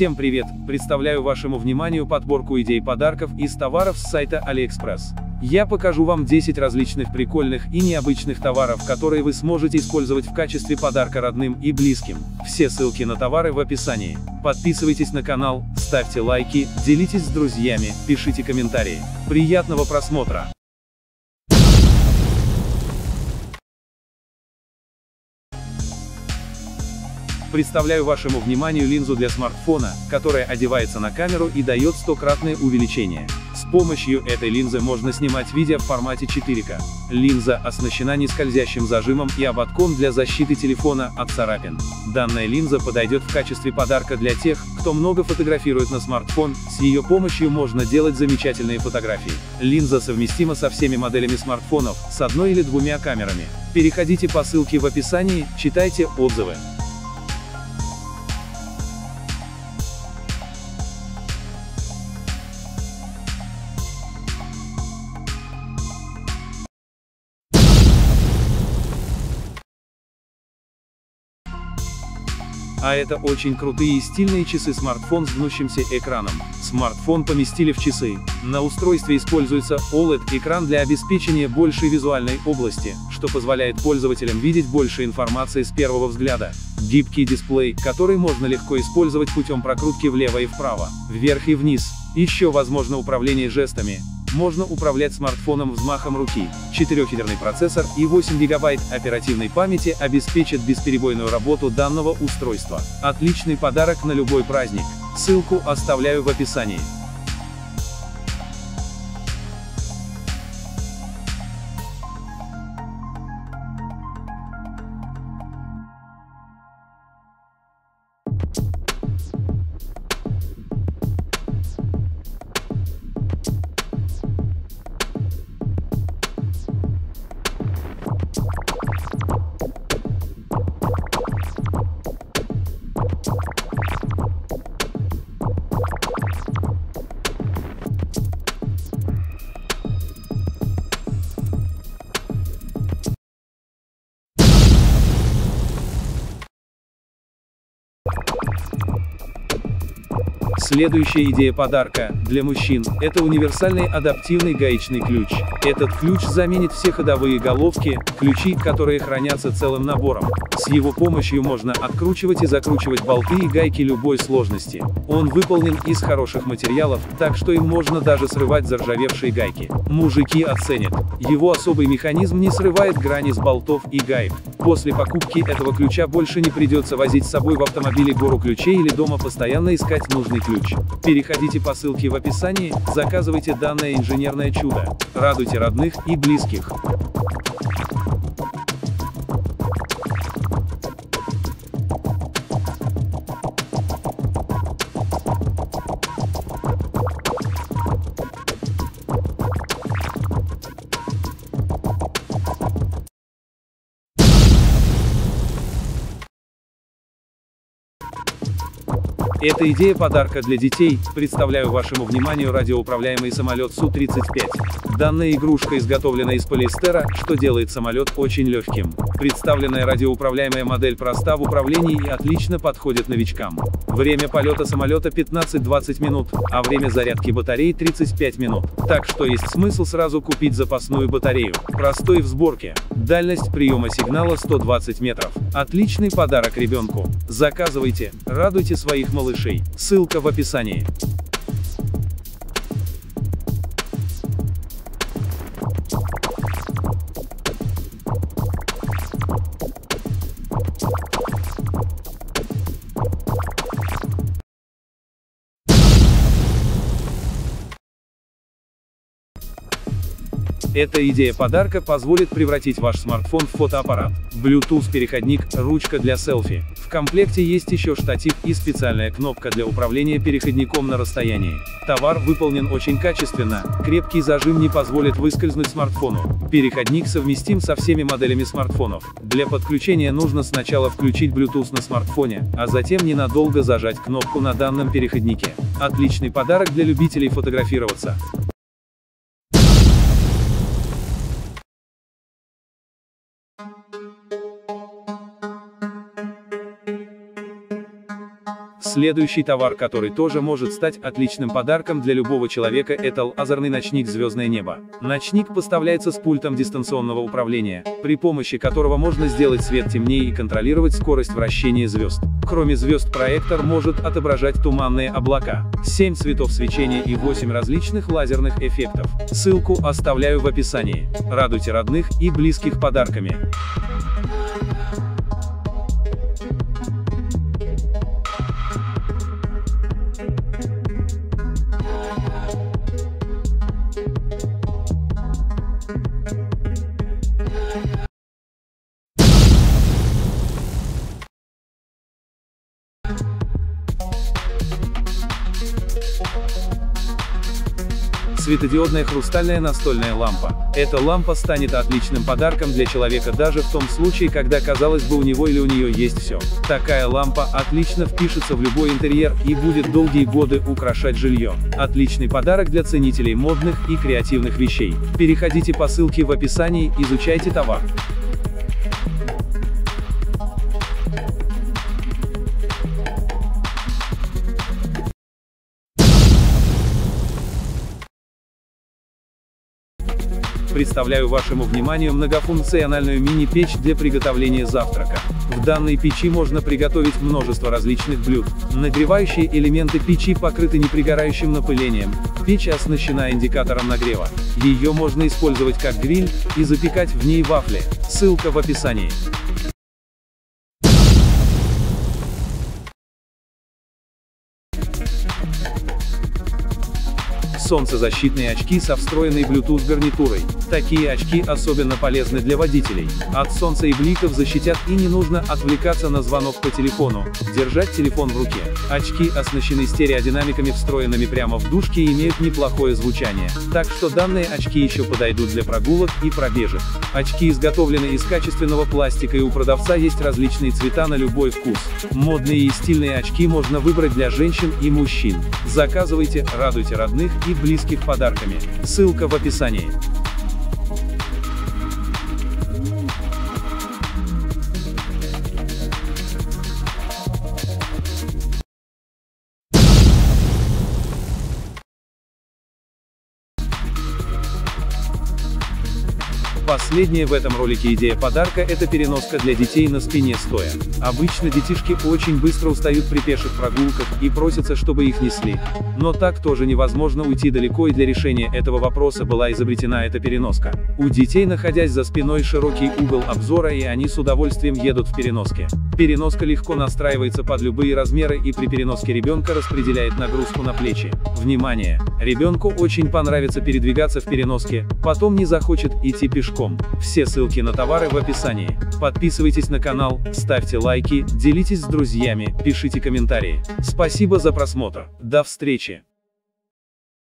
Всем привет! Представляю вашему вниманию подборку идей подарков из товаров с сайта AliExpress. Я покажу вам 10 различных прикольных и необычных товаров, которые вы сможете использовать в качестве подарка родным и близким. Все ссылки на товары в описании. Подписывайтесь на канал, ставьте лайки, делитесь с друзьями, пишите комментарии. Приятного просмотра! Представляю вашему вниманию линзу для смартфона, которая одевается на камеру и дает 100-кратное увеличение. С помощью этой линзы можно снимать видео в формате 4К. Линза оснащена нескользящим зажимом и ободком для защиты телефона от царапин. Данная линза подойдет в качестве подарка для тех, кто много фотографирует на смартфон, с ее помощью можно делать замечательные фотографии. Линза совместима со всеми моделями смартфонов, с одной или двумя камерами. Переходите по ссылке в описании, читайте отзывы. А это очень крутые и стильные часы-смартфон с гнущимся экраном. Смартфон поместили в часы. На устройстве используется OLED-экран для обеспечения большей визуальной области, что позволяет пользователям видеть больше информации с первого взгляда. Гибкий дисплей, который можно легко использовать путем прокрутки влево и вправо, вверх и вниз. Еще возможно управление жестами. Можно управлять смартфоном взмахом руки. 4-ядерный процессор и 8 ГБ оперативной памяти обеспечат бесперебойную работу данного устройства. Отличный подарок на любой праздник. Ссылку оставляю в описании. Следующая идея подарка для мужчин – это универсальный адаптивный гаечный ключ. Этот ключ заменит все ходовые головки, ключи, которые хранятся целым набором. С его помощью можно откручивать и закручивать болты и гайки любой сложности. Он выполнен из хороших материалов, так что им можно даже срывать заржавевшие гайки. Мужики оценят. Его особый механизм не срывает грани с болтов и гаек. После покупки этого ключа больше не придется возить с собой в автомобиле гору ключей или дома постоянно искать нужный ключ. Переходите по ссылке в описании, заказывайте данное инженерное чудо. Радуйте родных и близких. Это идея подарка для детей. Представляю вашему вниманию радиоуправляемый самолет Су-35. Данная игрушка изготовлена из полиэстера, что делает самолет очень легким. Представленная радиоуправляемая модель проста в управлении и отлично подходит новичкам. Время полета самолета 15-20 минут, а время зарядки батареи 35 минут. Так что есть смысл сразу купить запасную батарею. Простой в сборке. Дальность приема сигнала 120 метров. Отличный подарок ребенку. Заказывайте, радуйте своих малышей. Ссылка в описании. Эта идея подарка позволит превратить ваш смартфон в фотоаппарат. Bluetooth-переходник, ручка для селфи. В комплекте есть еще штатив и специальная кнопка для управления переходником на расстоянии. Товар выполнен очень качественно, крепкий зажим не позволит выскользнуть смартфону. Переходник совместим со всеми моделями смартфонов. Для подключения нужно сначала включить Bluetooth на смартфоне, а затем ненадолго зажать кнопку на данном переходнике. Отличный подарок для любителей фотографироваться. Следующий товар, который тоже может стать отличным подарком для любого человека, это лазерный ночник «Звездное небо». Ночник поставляется с пультом дистанционного управления, при помощи которого можно сделать свет темнее и контролировать скорость вращения звезд. Кроме звезд, проектор может отображать туманные облака, 7 цветов свечения и 8 различных лазерных эффектов. Ссылку оставляю в описании. Радуйте родных и близких подарками. Светодиодная хрустальная настольная лампа. Эта лампа станет отличным подарком для человека даже в том случае, когда, казалось бы, у него или у нее есть все. Такая лампа отлично впишется в любой интерьер и будет долгие годы украшать жилье. Отличный подарок для ценителей модных и креативных вещей. Переходите по ссылке в описании, изучайте товар. Представляю вашему вниманию многофункциональную мини-печь для приготовления завтрака. В данной печи можно приготовить множество различных блюд. Нагревающие элементы печи покрыты непригорающим напылением. Печь оснащена индикатором нагрева. Ее можно использовать как гриль и запекать в ней вафли. Ссылка в описании. Солнцезащитные очки со встроенной Bluetooth гарнитурой. Такие очки особенно полезны для водителей. От солнца и бликов защитят, и не нужно отвлекаться на звонок по телефону, держать телефон в руке. Очки оснащены стереодинамиками, встроенными прямо в дужке, и имеют неплохое звучание. Так что данные очки еще подойдут для прогулок и пробежек. Очки изготовлены из качественного пластика, и у продавца есть различные цвета на любой вкус. Модные и стильные очки можно выбрать для женщин и мужчин. Заказывайте, радуйте родных и близких подарками. Ссылка в описании. Последняя в этом ролике идея подарка – это переноска для детей на спине стоя. Обычно детишки очень быстро устают при пеших прогулках и просятся, чтобы их несли. Но так тоже невозможно уйти далеко, и для решения этого вопроса была изобретена эта переноска. У детей, находясь за спиной, широкий угол обзора, и они с удовольствием едут в переноске. Переноска легко настраивается под любые размеры, и при переноске ребенка распределяет нагрузку на плечи. Внимание! Ребенку очень понравится передвигаться в переноске, потом не захочет идти пешком. Все ссылки на товары в описании. Подписывайтесь на канал, ставьте лайки, делитесь с друзьями, пишите комментарии. Спасибо за просмотр. До встречи!